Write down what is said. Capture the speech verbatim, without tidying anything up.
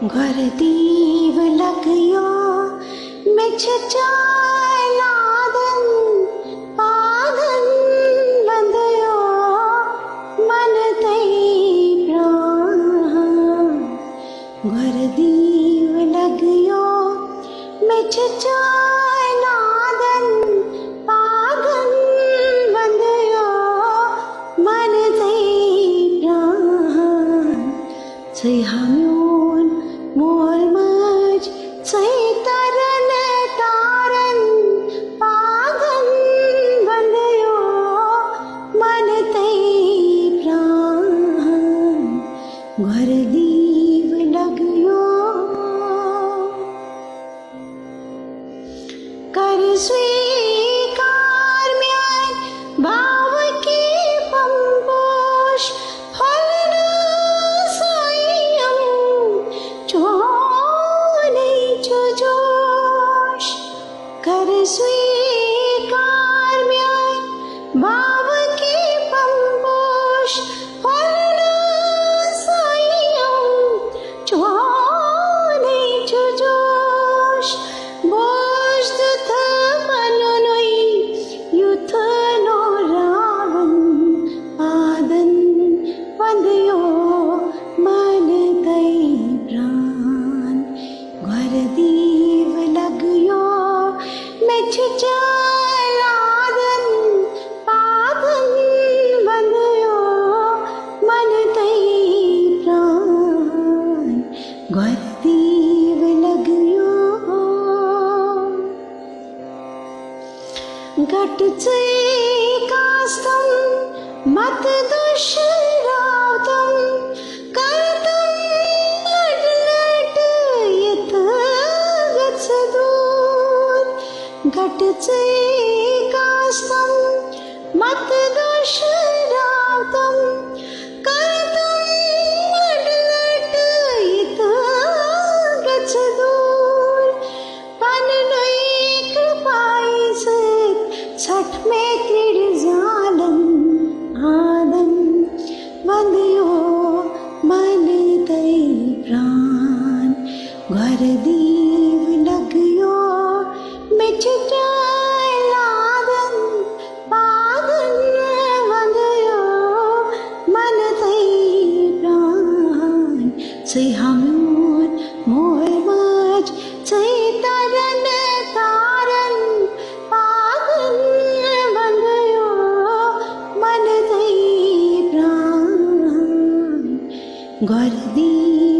घर दीव लगियो मिछ चालादन पादन बंदयो मन तई प्राण। घर दीव लगियो मिछ चालादन पादन बंदयो मन तई प्राण। से हम्योन मोल मज से तरन तारन पागन बंदयो मन तई प्राण। घर दीव लगियो कर स्वीकार म्यान भाव की पंपोष फलन सायम चोने चुजोश। कर स्वीकार म्यान भाव की पंपोष फलन सायम चोने चुजोश। बोझ दुथ मनोई युथ नो रावण पादन वंदयो मन तई प्राण। घर दीव लगियो मिछ चालादन पादन वंदयो मन तई प्राण। घर दीव लगियो घट से कास्तम मत दुष्रावतम करतम लट लट यत गच्छ दूर। घट से कास्तम मत दुष्रावतम करतम लट लट यत गच्छ दूर। पननोई कृपाई से छठ में क्रीड जालन आदन वंदयो मन तई प्राण। घर दीव लगियो मिछ चालादन पादन वंदयो मन तई प्राण। से हम्योन मोल मज से तरन तारन पागन वंदयो मन तई प्राण। घर दी